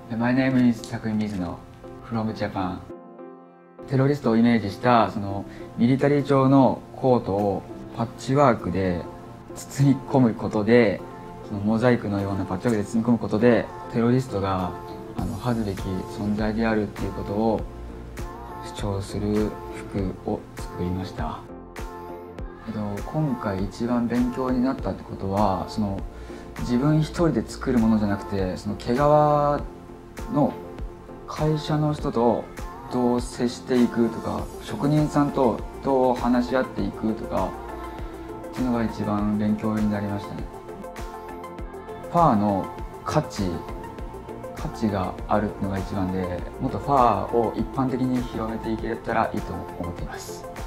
My name is Takumi Mizuno from Japan。テロリストをイメージしたそのミリタリー調のコートをパッチワークで包み込むことで、そのモザイクのようなパッチワークで包み込むことで、テロリストが恥ずべき存在であるっていうことを主張する服を作りました。今回一番勉強になったってことは、その自分一人で作るものじゃなくて、その毛皮の会社の人とどう接していくとか、職人さんとどう話し合っていくとかっていうのが一番勉強になりましたね。ファーの価値があるっていうのが一番で、もっとファーを一般的に広めていけたらいいと思っています。